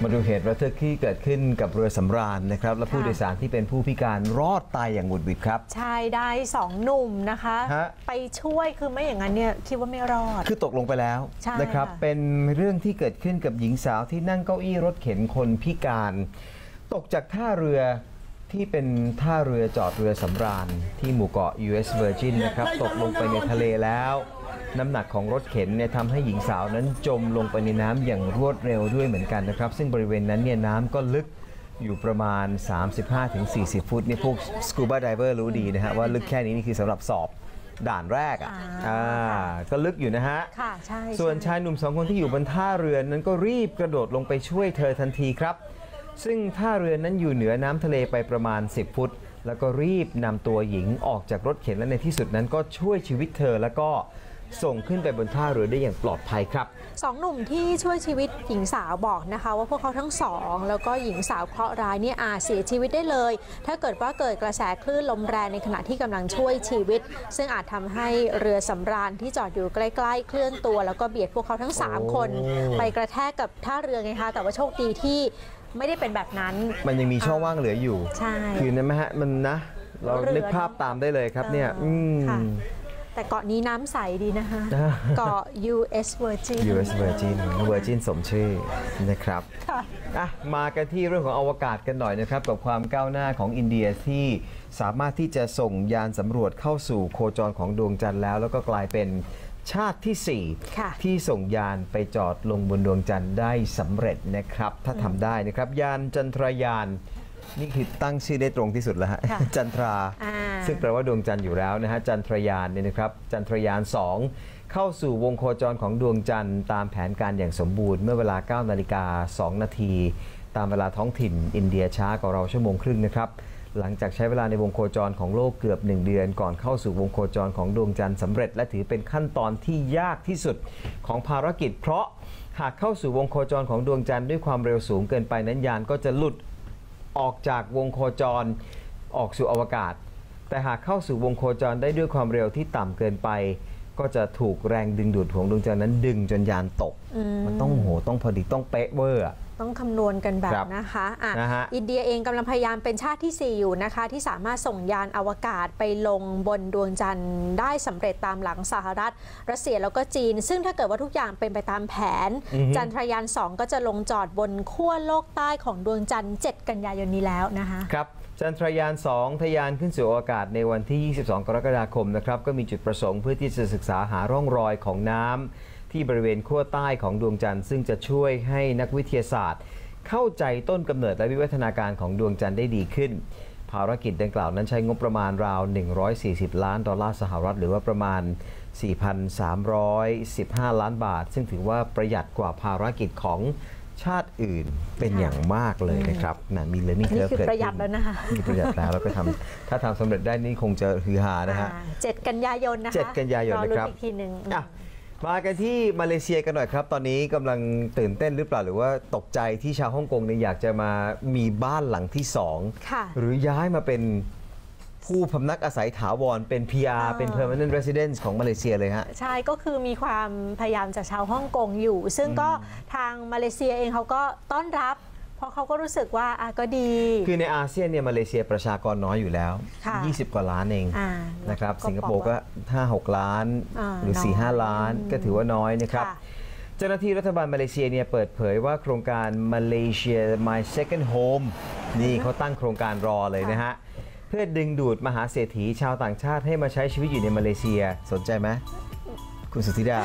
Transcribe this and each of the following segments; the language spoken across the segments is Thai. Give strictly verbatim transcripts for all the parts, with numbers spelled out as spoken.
มาดูเหตุระทึกที่เกิดขึ้นกับเรือสำราญนะครับและผู้โดยสารที่เป็นผู้พิการรอดตายอย่างหวุดหวิดครับชายได้สองหนุ่มนะคะไปช่วยคือไม่อย่างนั้นเนี่ยคิดว่าไม่รอดคือตกลงไปแล้วนะครับเป็นเรื่องที่เกิดขึ้นกับหญิงสาวที่นั่งเก้าอี้รถเข็นคนพิการตกจากท่าเรือที่เป็นท่าเรือจอดเรือสำราญที่หมู่เกาะ ยู เอส Virgin นะครับตกลงไปในทะเลแล้วน้ำหนักของรถเข็นเนี่ยทำให้หญิงสาวนั้นจมลงไปในน้ำอย่างรวดเร็วด้วยเหมือนกันนะครับซึ่งบริเวณนั้นเนี่ยน้ำก็ลึกอยู่ประมาณ สามสิบห้าถึงสี่สิบ ฟุตนี่พวกสกูบาไดเวอร์รู้ดีนะฮะว่าลึกแค่นี้นี่คือสำหรับสอบด่านแรกอ่ะก็ลึกอยู่นะฮะส่วนชายหนุ่มสองคนที่อยู่บนท่าเรือนั้นก็รีบกระโดดลงไปช่วยเธอทันทีครับซึ่งท่าเรือนั้นอยู่เหนือน้ำทะเลไปประมาณสิบฟุตแล้วก็รีบนำตัวหญิงออกจากรถเข็นและในที่สุดนั้นก็ช่วยชีวิตเธอแล้วก็ส่งขึ้นไปบนท่าเรือได้อย่างปลอดภัยครับสองหนุ่มที่ช่วยชีวิตหญิงสาวบอกนะคะว่าพวกเขาทั้งสองแล้วก็หญิงสาวเคราะห์ร้ายเนี่ยอาจเสียชีวิตได้เลยถ้าเกิดว่าเกิดกระแสคลื่นลมแรงในขณะที่กำลังช่วยชีวิตซึ่งอาจทำให้เรือสำราญที่จอดอยู่ใกล้ๆเคลื่อนตัวแล้วก็เบียดพวกเขาทั้งสามคนไปกระแทกกับท่าเรือไงคะแต่ว่าโชคดีที่ไม่ได้เป็นแบบนั้นมันยังมีช่องว่างเหลืออยู่ใช่คือนั่นไหมฮะมันนะเรานึกภาพตามได้เลยครับเนี่ยแต่เกาะนี้น้ำใสดีนะคะเกาะ ยู เอส Virgin ยู เอส Virgin Virgin สมชื่อนะครับอ่ะมากันที่เรื่องของอวกาศกันหน่อยนะครับกับความก้าวหน้าของอินเดียที่สามารถที่จะส่งยานสำรวจเข้าสู่โคจรของดวงจันทร์แล้วแล้วก็กลายเป็นชาติที่สี่ที่ส่งยานไปจอดลงบนดวงจันทร์ได้สำเร็จนะครับถ้าทำได้นะครับยานจันทรายานนี่คือตั้งชื่อได้ตรงที่สุดแล้วฮะจันทราซึ่งแปลว่าดวงจันทร์อยู่แล้วนะฮะจันทรายานเนี่ยนะครับจันทรายานสองเข้าสู่วงโคจรของดวงจันทร์ตามแผนการอย่างสมบูรณ์เมื่อเวลา เก้านาฬิกาสองนาทีตามเวลาท้องถิ่นอินเดียช้ากว่าเราชั่วโมงครึ่งนะครับหลังจากใช้เวลาในวงโคจรของโลกเกือบหนึ่งเดือนก่อนเข้าสู่วงโคจรของดวงจันทร์สำเร็จและถือเป็นขั้นตอนที่ยากที่สุดของภารกิจเพราะหากเข้าสู่วงโคจรของดวงจันทร์ด้วยความเร็วสูงเกินไปนั้นยานก็จะหลุดออกจากวงโคจรออกสู่อวกาศแต่หากเข้าสู่วงโคจรได้ด้วยความเร็วที่ต่ำเกินไปก็จะถูกแรงดึงดูดของดวงจันทร์นั้นดึงจนยานตกมันต้องโหต้องพอดีต้องเป๊ะเวอร์ต้องคำนวณกันแบบนะคะอ่ะอินเดียเองกำลังพยายามเป็นชาติที่สี่อยู่นะคะที่สามารถส่งยานอวกาศไปลงบนดวงจันทร์ได้สำเร็จตามหลังสหรัฐรัสเซียแล้วก็จีนซึ่งถ้าเกิดว่าทุกอย่างเป็นไปตามแผนจันทรายานสองก็จะลงจอดบนขั้วโลกใต้ของดวงจันทร์เจ็ดกันยายนนี้แล้วนะคะครับจันทรายานสองทะยานขึ้นสู่อวกาศในวันที่ยี่สิบสองกรกฎาคมนะครับก็มีจุดประสงค์เพื่อที่จะศึกษาหาร่องรอยของน้ำที่บริเวณขั้วใต้ของดวงจันทร์ซึ่งจะช่วยให้นักวิทยาศาสตร์เข้าใจต้นกำเนิดและวิวัฒนาการของดวงจันทร์ได้ดีขึ้นภารกิจดังกล่าวนั้นใช้งบประมาณราวหนึ่งร้อยสี่สิบล้านดอลลาร์สหรัฐหรือว่าประมาณ สี่พันสามร้อยสิบห้า ล้านบาทซึ่งถือว่าประหยัดกว่าภารกิจของชาติอื่นเป็นอย่างมากเลยนะครับนะมีเลยนี่คือประหยัดแล้วนะคะมีประหยัดแล้วแล้วก็ทำถ้าทำสำเร็จได้นี่คงจะฮือฮานะฮะเจ็ดกันยายนนะคะเจ็ดกันยายนนะครับอีกทีหนึ่งมากันที่มาเลเซียกันหน่อยครับตอนนี้กำลังตื่นเต้นหรือเปล่าหรือว่าตกใจที่ชาวฮ่องกงเนี่ยอยากจะมามีบ้านหลังที่สองหรือย้ายมาเป็นผู้พำนักอาศัยถาวรเป็น พี อาร์ เป็น Permanent Residence ของมาเลเซียเลยฮะใช่ก็คือมีความพยายามจากชาวฮ่องกงอยู่ซึ่งก็ทางมาเลเซียเองเขาก็ต้อนรับเพราะเขาก็รู้สึกว่าอ่ะก็ดีคือในอาเซียนเนี่ยมาเลเซียประชากรน้อยอยู่แล้วยี่สิบกว่าล้านเองนะครับสิงคโปร์ก็ ห้าหก ล้านหรือ สี่ห้า ล้านก็ถือว่าน้อยนะครับเจ้าหน้าที่รัฐบาลมาเลเซียเนี่ยเปิดเผยว่าโครงการ Malaysia My Second Home นี่เขาตั้งโครงการรอเลยนะฮะเพื่อดึงดูดมหาเศรษฐีชาวต่างชาติให้มาใช้ชีวิตอยู่ในมาเลเซียสนใจไหมคุณสุธิดา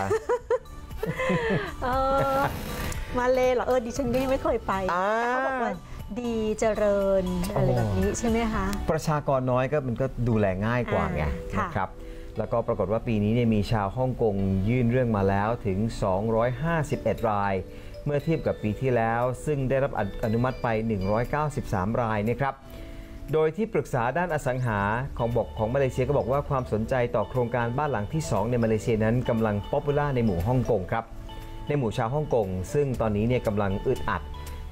มาเลยเหรอเออดิฉันก็ยังไม่เคยไปเขาบอกว่าดีเจริญอะไรแบบนี้ใช่ไหมคะประชากรน้อยก็มันก็ดูแลง่ายกว่าไงนะครับแล้วก็ปรากฏว่าปีนี้เนี่ยมีชาวฮ่องกงยื่นเรื่องมาแล้วถึงสองร้อยห้าสิบเอ็ดรายเมื่อเทียบกับปีที่แล้วซึ่งได้รับอนุมัติไปหนึ่งร้อยเก้าสิบสามรายนะครับโดยที่ปรึกษาด้านอสังหาของบอกของมาเลเซียก็บอกว่าความสนใจต่อโครงการบ้านหลังที่สองในมาเลเซียนั้นกำลังป๊อปปูล่าในหมู่ฮ่องกงครับในหมู่ชาวฮ่องกงซึ่งตอนนี้เนี่ยกำลังอึดอัด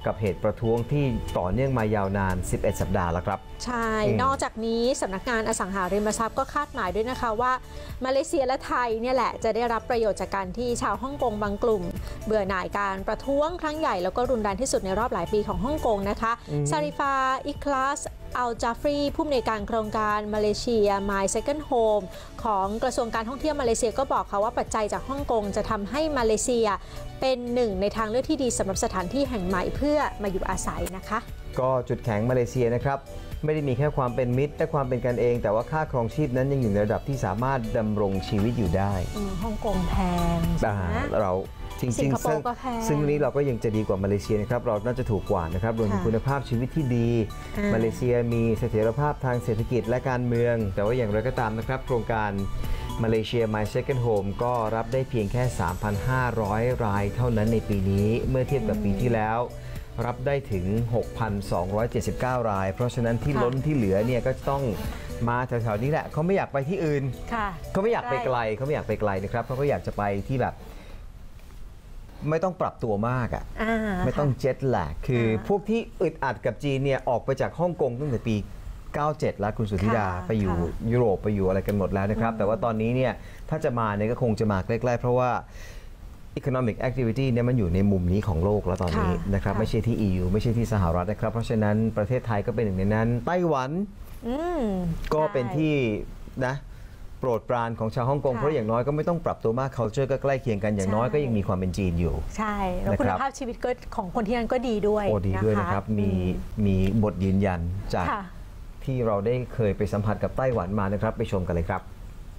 กับเหตุประท้วงที่ต่อเนื่องมายาวนานสิบเอ็ดสัปดาห์แล้วครับใช่ นอกจากนี้สำนักงานอสังหาริมทรัพย์ก็คาดหมายด้วยนะคะว่ามาเลเซียและไทยเนี่ยแหละจะได้รับประโยชน์จากการที่ชาวฮ่องกงบางกลุ่มเบื่อหน่ายการประท้วงครั้งใหญ่แล้วก็รุนแรงที่สุดในรอบหลายปีของฮ่องกงนะคะซาริฟาอิคลาสอัลจาฟรีผู้อำนวยการโครงการมาเลเซีย My Second Home ของกระทรวงการท่องเที่ยวมาเลเซียก็บอกค่ะว่าปัจจัยจากฮ่องกงจะทำให้มาเลเซียเป็นหนึ่งในทางเลือกที่ดีสำหรับสถานที่แห่งใหม่เพื่อมาอยู่อาศัยนะคะก็จุดแข็งมาเลเซียนะครับไม่ได้มีแค่ความเป็นมิตรและความเป็นกันเองแต่ว่าค่าครองชีพนั้นยังอยู่ในระดับที่สามารถดำรงชีวิตอยู่ได้ฮ่องกงแพงเราจริงๆซึ่งซึ่งนี้เราก็ยังจะดีกว่ามาเลเซียนะครับเราน่าจะถูกกว่านะครับรวมถึงคุณภาพชีวิตที่ดีมาเลเซียมีเสถียรภาพทางเศรษฐกิจและการเมืองแต่ว่าอย่างไรก็ตามนะครับโครงการมาเลเซีย My Second Home ก็รับได้เพียงแค่ สามพันห้าร้อย รายเท่านั้นในปีนี้เมื่อเทียบกับปีที่แล้วรับได้ถึง หกพันสองร้อยเจ็ดสิบเก้า รายเพราะฉะนั้นที่ล้นที่เหลือเนี่ยก็ต้องมาแถวๆนี้แหละเขาไม่อยากไปที่อื่นเขาไม่อยากไปไกลเขาไม่อยากไปไกลนะครับเขาก็อยากจะไปที่แบบไม่ต้องปรับตัวมากอ่ะไม่ต้องเจ็ตแลกคือพวกที่อึดอัดกับจีนเนี่ยออกไปจากฮ่องกงตั้งแต่ปีเก้าสิบเจ็ดแล้วคุณสุธิดาไปอยู่ยุโรปไปอยู่อะไรกันหมดแล้วนะครับแต่ว่าตอนนี้เนี่ยถ้าจะมาเนี่ยก็คงจะมาใกล้ๆเพราะว่า economic activity เนี่ยมันอยู่ในมุมนี้ของโลกแล้วตอนนี้นะครับไม่ใช่ที่ อี ยู ไม่ใช่ที่สหรัฐนะครับเพราะฉะนั้นประเทศไทยก็เป็นหนึ่งในนั้นไต้หวันก็เป็นที่นะโปรดปรานของชาวฮ่องกงเพราะอย่างน้อยก็ไม่ต้องปรับตัวมาก culture ก็ใกล้เคียงกันอย่างน้อยก็ยังมีความเป็นจีนอยู่ใช่แล้วคุณภาพชีวิตก็ของคนที่นั่นก็ดีด้วยโอ้ดีด้วยนะครับมีมีบทยืนยันจากที่เราได้เคยไปสัมผัสกับไต้หวันมานะครับไปชมกันเลยครับ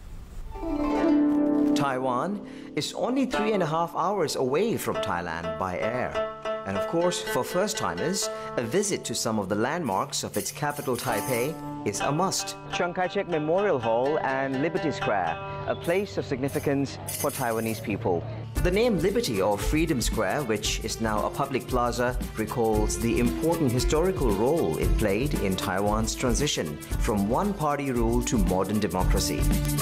Taiwan is only three and a half hours away from Thailand by air. And of course, for first-timers, a visit to some of the landmarks of its capital, Taipei, is a must. Chiang Kai-shek Memorial Hall and Liberty Square, a place of significance for Taiwanese people. The name Liberty or Freedom Square, which is now a public plaza, recalls the important historical role it played in Taiwan's transition from one-party rule to modern democracy.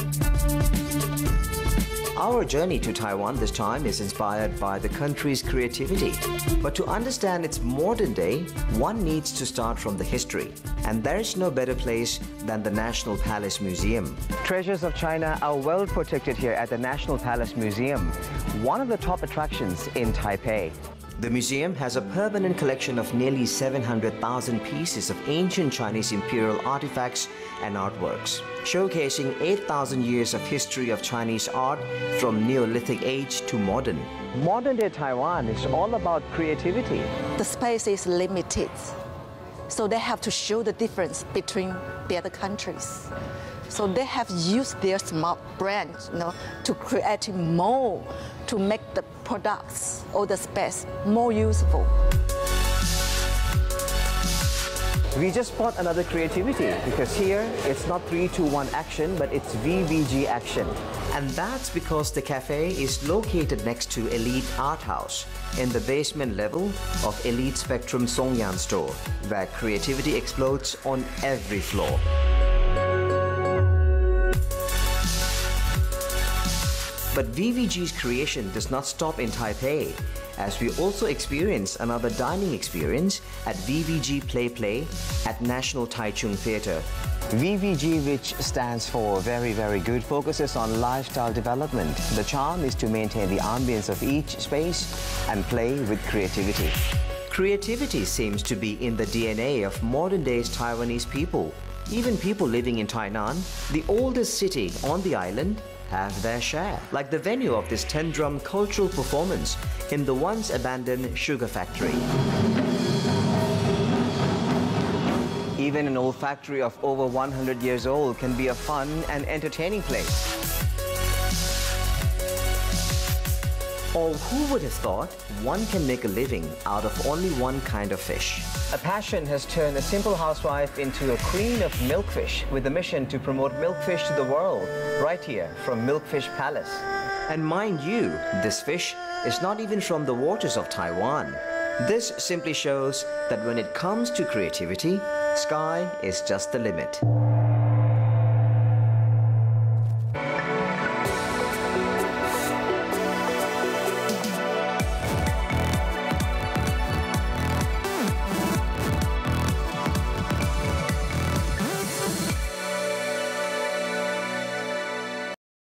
Our journey to Taiwan this time is inspired by the country's creativity. But to understand its modern day, one needs to start from the history. And there is no better place than the National Palace Museum. Treasures of China are well protected here at the National Palace Museum, one of the top attractions in Taipei. The museum has a permanent collection of nearly seven hundred thousand pieces of ancient Chinese imperial artifacts and artworks, showcasing eight thousand years of history of Chinese art from Neolithic age to modern. Modern-day Taiwan is all about creativity. The space is limited, so they have to show the difference between the other countries. So they have used their smart brand, you know, to create more, to make the products or the space more useful. We just spot another creativity because here it's not three two one action, but it's V V G action. And that's because the cafe is located next to Elite Art House in the basement level of Elite Spectrum Songyan store, where creativity explodes on every floor. But V V G's creation does not stop in Taipei, as we also experience another dining experience at V V G Play Play at National Taichung Theatre. V V G, which stands for Very Very Good, focuses on lifestyle development. The charm is to maintain the ambience of each space and play with creativity. Creativity seems to be in the D N A of modern days Taiwanese people. Even people living in Tainan, the oldest city on the island, have their share, like the venue of this ten-drum cultural performance in the once abandoned sugar factory. Even an old factory of over one hundred years old can be a fun and entertaining place. Or who would have thought one can make a living out of only one kind of fish? A passion has turned a simple housewife into a queen of milkfish with a mission to promote milkfish to the world, right here from Milkfish Palace. And mind you, this fish is not even from the waters of Taiwan. This simply shows that when it comes to creativity, sky is just the limit.